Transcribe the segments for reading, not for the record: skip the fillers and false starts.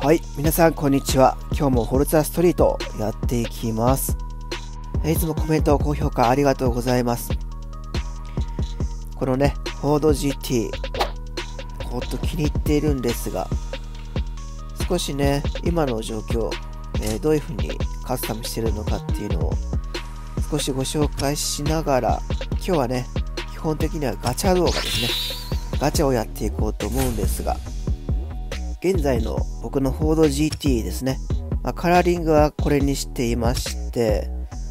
はい、皆さんこんにちは。今日もフォルツァストリートやっていきます。いつもコメント、高評価ありがとうございます。このね、フォード GT、ほんと気に入っているんですが、少しね、今の状況、どういう風にカスタムしてるのかっていうのを少しご紹介しながら、今日はね、基本的にはガチャ動画ですね。ガチャをやっていこうと思うんですが、現在の僕のフォード GT ですね。カラーリングはこれにしていまして、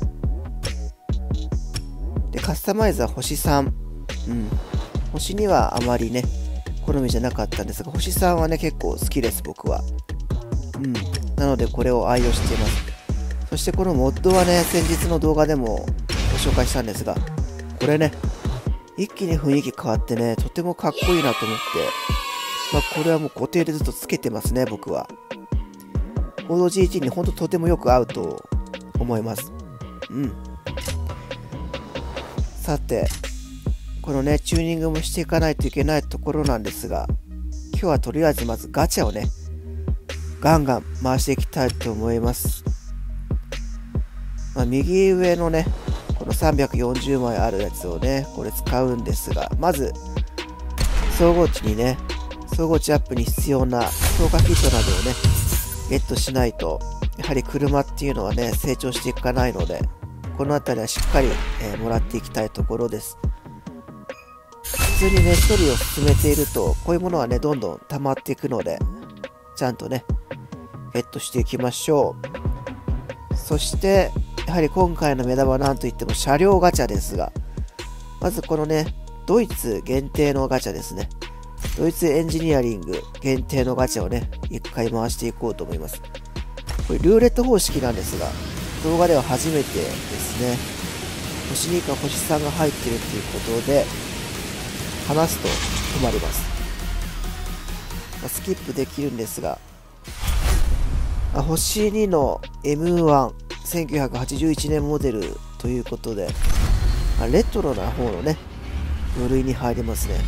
で、カスタマイズは星3。星2はあまりね、好みじゃなかったんですが、星3はね、結構好きです、僕は。なので、これを愛用しています。そしてこのモッドはね、先日の動画でもご紹介したんですが、これね、一気に雰囲気変わってね、とてもかっこいいなと思って、これはもう固定でずっとつけてますね、僕は。フォード GT にほんととてもよく合うと思います。さて、このね、チューニングもしていかないといけないところなんですが、今日はとりあえずまずガチャをね、ガンガン回していきたいと思います。右上のね、この340枚あるやつをね、これ使うんですが、まず、総合値にね、総合値アップに必要な強化キットなどをね、ゲットしないと、やはり車っていうのはね、成長していかないので、この辺りはしっかり、もらっていきたいところです。普通にね、ストーリーを進めていると、こういうものはね、どんどん溜まっていくので、ちゃんとね、ゲットしていきましょう。そして、やはり今回の目玉は何といっても車両ガチャですが、まずこのね、ドイツ限定のガチャですね。ドイツエンジニアリング限定のガチャをね、一回回していこうと思います。これルーレット方式なんですが、動画では初めてですね。星2か星3が入っているということで、離すと止まります。スキップできるんですが、星2の M1、1981年モデルということで、レトロな方のね、部類に入りますね。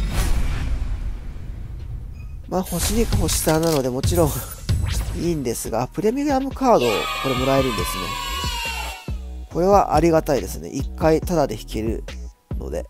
星2か星3なのでもちろんいいんですが、プレミアムカードをこれもらえるんですね。これはありがたいですね。1回タダで引けるので。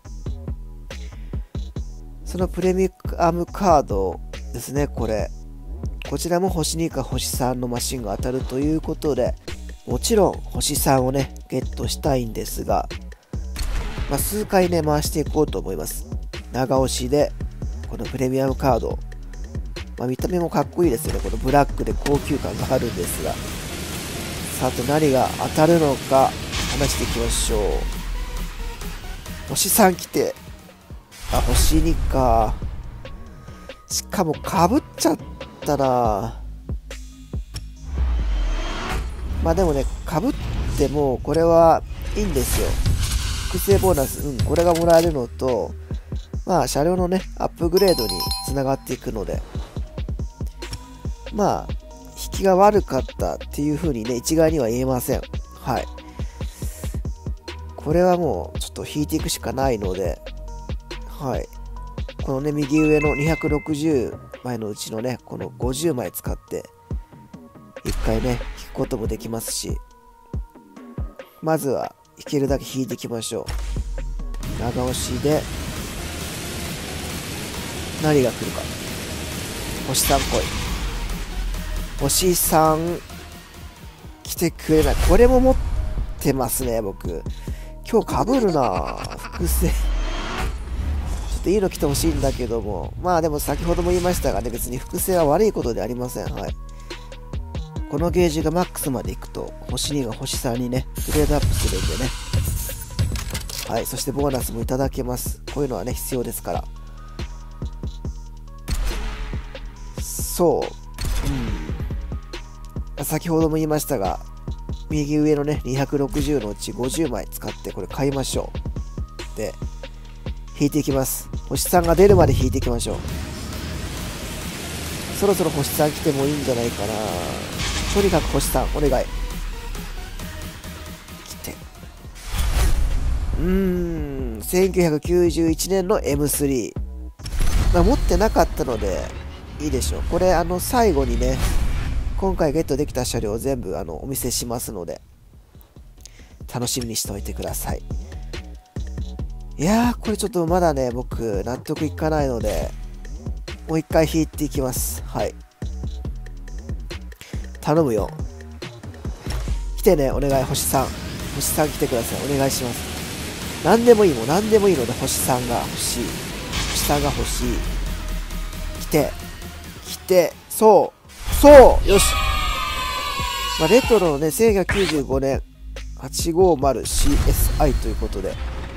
そのプレミアムカードですね、これ。こちらも星2か星3のマシンが当たるということで、もちろん星3をね、ゲットしたいんですが、数回ね、回していこうと思います。長押しで、このプレミアムカード。見た目もかっこいいですよね。このブラックで高級感があるんですが。さて何が当たるのか話していきましょう。星3来て、星2か。しかもかぶっちゃったな。でもね、かぶってもこれはいいんですよ。複製ボーナス、これがもらえるのと、車両のね、アップグレードにつながっていくので、引きが悪かったっていう風にね、一概には言えません。はい。これはもう、ちょっと引いていくしかないので、はい。このね、右上の260枚のうちのね、この50枚使って、一回ね、引くこともできますし、まずは、引けるだけ引いていきましょう。長押しで、何が来るか。星3来い。星3来てくれない。これも持ってますね、僕。今日被るな複製。ちょっといいの来てほしいんだけども。でも先ほども言いましたがね、別に複製は悪いことではありません。はい。このゲージがマックスまでいくと、星2が星3にね、グレードアップするんでね。はい。そしてボーナスもいただけます。こういうのはね、必要ですから。そう。先ほども言いましたが、右上のね、260のうち50枚使ってこれ買いましょう。で、引いていきます。星3が出るまで引いていきましょう。そろそろ星3来てもいいんじゃないかな。とにかく星3、お願い。来て。1991年の M3。持ってなかったので、いいでしょう。これ、最後にね、 今回ゲットできた車両を全部お見せしますので、楽しみにしておいてください。いやー、これちょっとまだね、僕、納得いかないので、もう一回引いていきます。はい。頼むよ。来てね、お願い、星3。星3来てください。お願いします。何でもいい、もう何でもいいので、星3が欲しい。星3が欲しい。来て、そう、よし。まあ、レトロのね、1995年 850CSI ということで、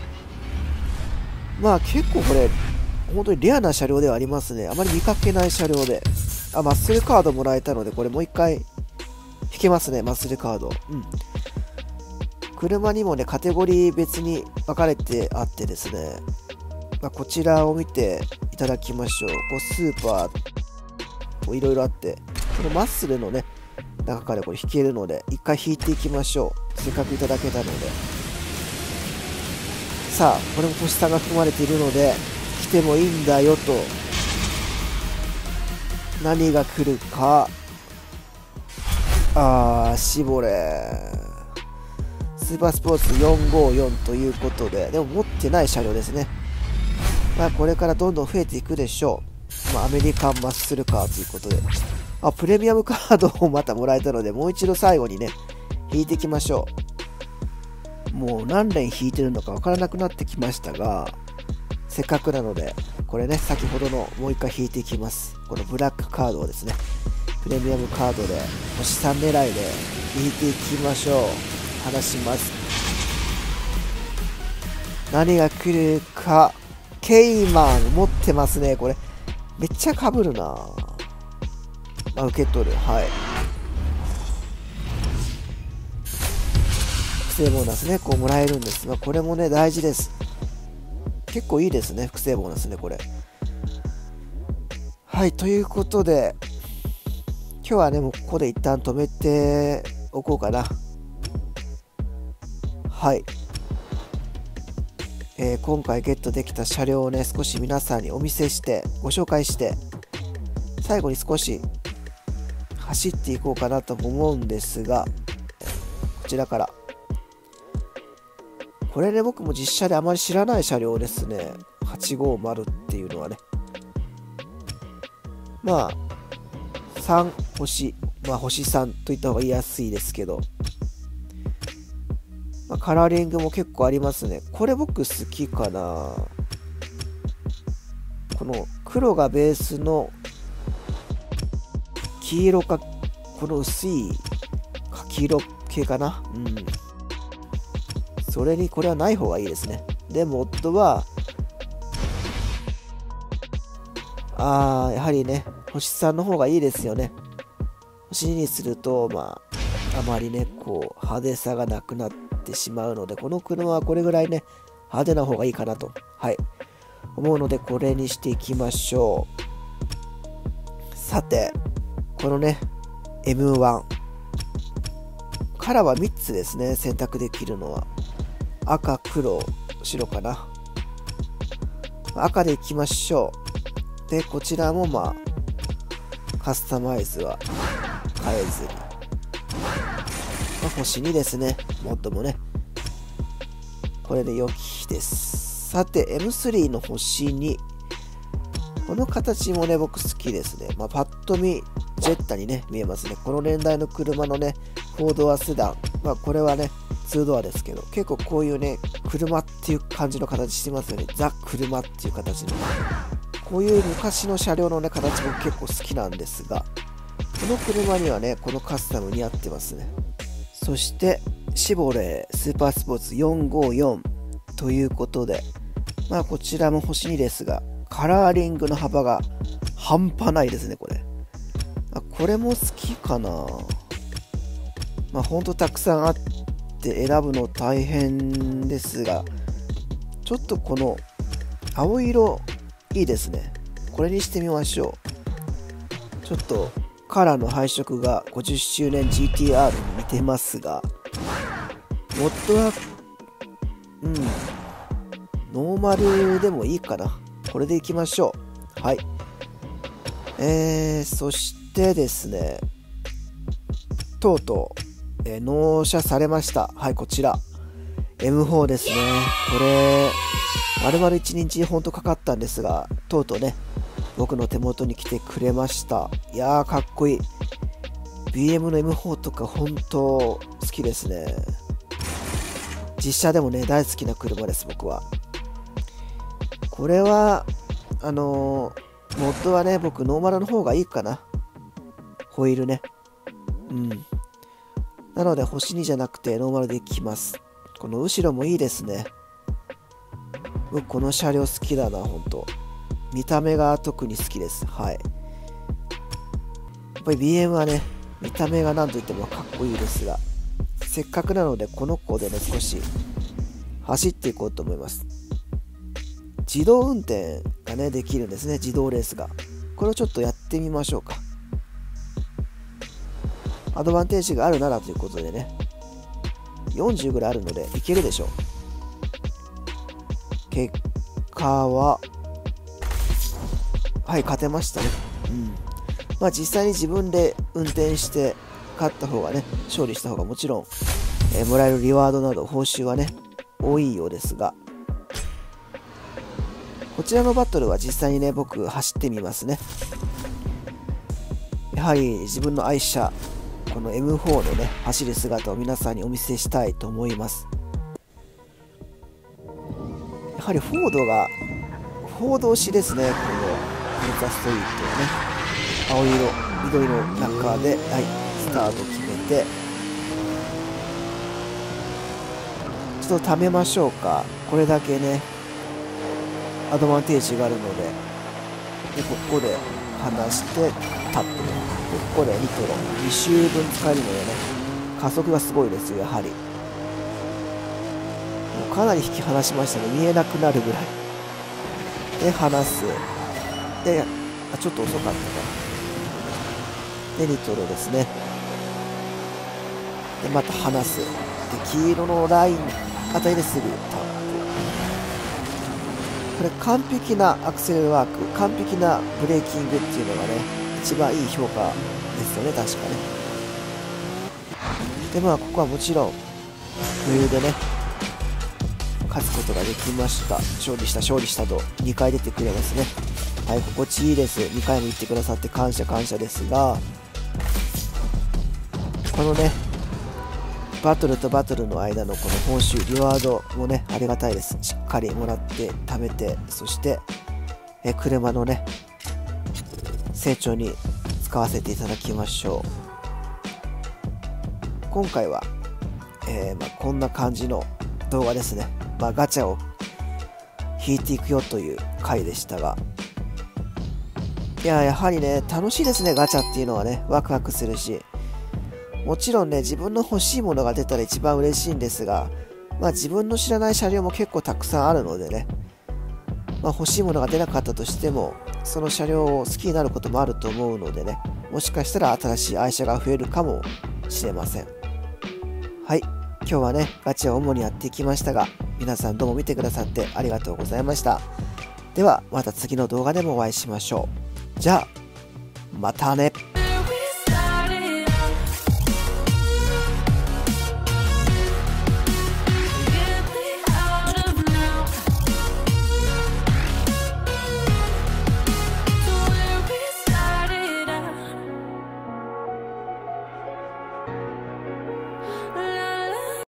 まあ結構これ、本当にレアな車両ではありますね。あまり見かけない車両で。マッスルカードもらえたので、これもう一回引けますね、マッスルカード。車にもね、カテゴリー別に分かれてあってですね、こちらを見ていただきましょう。スーパー、いろいろあって、このマッスルのね、中からこれ引けるので、一回引いていきましょう。せっかくいただけたので。さあ、これも星3が含まれているので、来てもいいんだよと。何が来るか。絞れ。スーパースポーツ454ということで、でも持ってない車両ですね。まあこれからどんどん増えていくでしょう。まあアメリカンマッスルカーということで。プレミアムカードをまたもらえたので、もう一度最後にね、引いていきましょう。もう何連引いてるのかわからなくなってきましたが、せっかくなので、これね、先ほどのもう一回引いていきます。このブラックカードをですね、プレミアムカードで、星3狙いで引いていきましょう。話します。何が来るか。ケイマン持ってますね、これ。めっちゃ被るな。受け取る。はい。複製ボーナスね、こうもらえるんです。これもね、大事です。結構いいですね、複製ボーナスね、これ。はい、ということで、今日はね、もうここで一旦止めておこうかな。はい。今回ゲットできた車両をね、少し皆さんにお見せして、ご紹介して、最後に少し走っていこうかなと思うんですが、こちらから。これね、僕も実車であまり知らない車両ですね。850っていうのはね。まあ、3星、星3といった方が言いやすいですけど、カラーリングも結構ありますね。これ僕好きかな。この黒がベースの黄色か、この薄い柿色系かな。それにこれはない方がいいですね。で、モッドは、やはりね、星3の方がいいですよね。星2にすると、あまりね、こう、派手さがなくなってしまうので、この車はこれぐらいね、派手な方がいいかなと、思うので、これにしていきましょう。さて、このね、M1。カラーは3つですね、選択できるのは。赤、黒、白かな。赤でいきましょう。で、こちらもカスタマイズは変えずに。星2ですね。モッドもね。これで良きです。さて、M3 の星2。この形もね、僕好きですね。パッと見、ジェッタにね、見えますね。この年代の車のね、4ドアセダン。これはね、2ドアですけど、結構こういうね、車っていう感じの形してますよね。ザ・車っていう形の。こういう昔の車両のね、形も結構好きなんですが、この車にはね、このカスタム似合ってますね。そして、シボレースーパースポーツ454ということで、こちらも星2ですが、カラーリングの幅が半端ないですね、これ。これも好きかな。ほんとたくさんあって選ぶの大変ですが、ちょっとこの青色いいですね。これにしてみましょう。ちょっとカラーの配色が50周年 GTR に似てますが、モッドはノーマルでもいいかな。これでいきましょう。はい。そしてですね、 とうとう、納車されました。はい、こちら。M4 ですね。これ、丸々1日ほんとかかったんですが、とうとうね、僕の手元に来てくれました。いやー、かっこいい。BM の M4 とか本当好きですね。実車でもね、大好きな車です、僕は。これは、モッドはね、僕ノーマルの方がいいかな。ホイールね。うん。なので、星2じゃなくてノーマルでいきます。この後ろもいいですね。僕、この車両好きだな、ほんと。見た目が特に好きです。はい。やっぱり BM はね、見た目が何と言ってもかっこいいですが、せっかくなので、この子でね、少し走っていこうと思います。自動運転がね、できるんですね、自動レースが。これをちょっとやってみましょうか。アドバンテージがあるならということでね、40ぐらいあるのでいけるでしょう。結果は、はい、勝てましたね。うん。まあ実際に自分で運転して勝った方がね、勝利した方がもちろん、もらえるリワードなど報酬はね、多いようですが、こちらのバトルは実際にね、僕走ってみますね。やはり自分の愛車、この M4 のね、走る姿を皆さんにお見せしたいと思います。やはりフォード推しですね、このメタストリートはね。青色、緑の中で、はい、スタート決めて、ちょっと貯めましょうか。これだけね、アドバンテージがあるので、でここで離してタップ、ここでニトロ2周分使えるのでね、加速がすごいですよ。やはりもうかなり引き離しましたね。見えなくなるぐらいで離す。で、ちょっと遅かったかな。でニトロですね。でまた離す。で黄色のラインあたりですぐタップ。これ完璧なアクセルワーク、完璧なブレーキングっていうのがね、一番いい評価ですよね、確かね。でまあここはもちろん余裕でね、勝つことができました。勝利したと2回出てくれますね。はい、心地いいです。2回も言ってくださって感謝ですが、このね、バトルとバトルの間のこの報酬、リワードもね、ありがたいです。しっかりもらって貯めて、そして車のね、成長に使わせていただきましょう。今回は、こんな感じの動画ですね。ガチャを引いていくよという回でしたが、やはりね、楽しいですね、ガチャっていうのはね、ワクワクするし、もちろんね、自分の欲しいものが出たら一番嬉しいんですが、自分の知らない車両も結構たくさんあるのでね、欲しいものが出なかったとしても、その車両を好きになることもあると思うのでね、もしかしたら新しい愛車が増えるかもしれません。はい、今日はね、ガチャを主にやっていきましたが、皆さんどうも見てくださってありがとうございました。では、また次の動画でもお会いしましょう。じゃあ、またね。